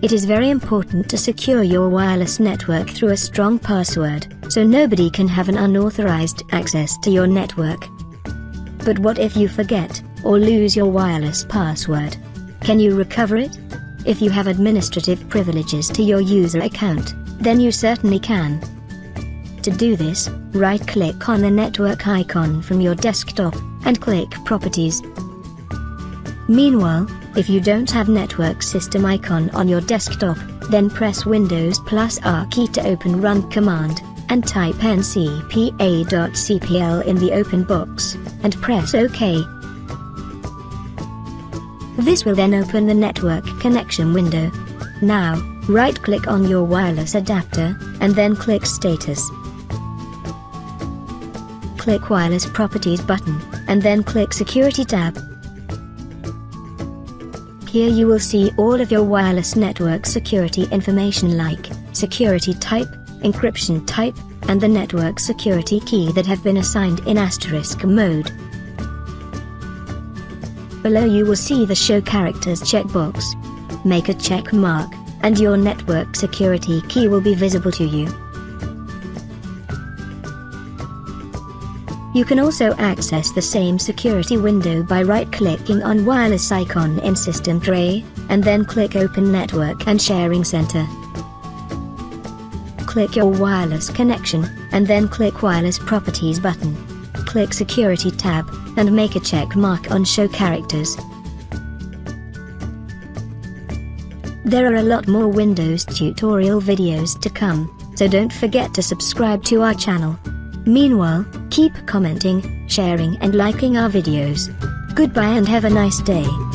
It is very important to secure your wireless network through a strong password, so nobody can have an unauthorized access to your network. But what if you forget, or lose your wireless password? Can you recover it? If you have administrative privileges to your user account, then you certainly can. To do this, right-click on the network icon from your desktop, and click Properties. Meanwhile, if you don't have network system icon on your desktop, then press Windows plus R key to open Run command, and type ncpa.cpl in the open box, and press OK. This will then open the network connection window. Now, right-click on your wireless adapter, and then click Status. Click Wireless Properties button, and then click Security tab. Here you will see all of your wireless network security information like security type, encryption type, and the network security key that have been assigned in asterisk mode. Below you will see the Show Characters checkbox. Make a check mark, and your network security key will be visible to you. You can also access the same security window by right-clicking on Wireless icon in System Tray, and then click Open Network and Sharing Center. Click your wireless connection, and then click Wireless Properties button. Click Security tab, and make a check mark on Show Characters. There are a lot more Windows tutorial videos to come, so don't forget to subscribe to our channel. Meanwhile, keep commenting, sharing and liking our videos. Goodbye and have a nice day.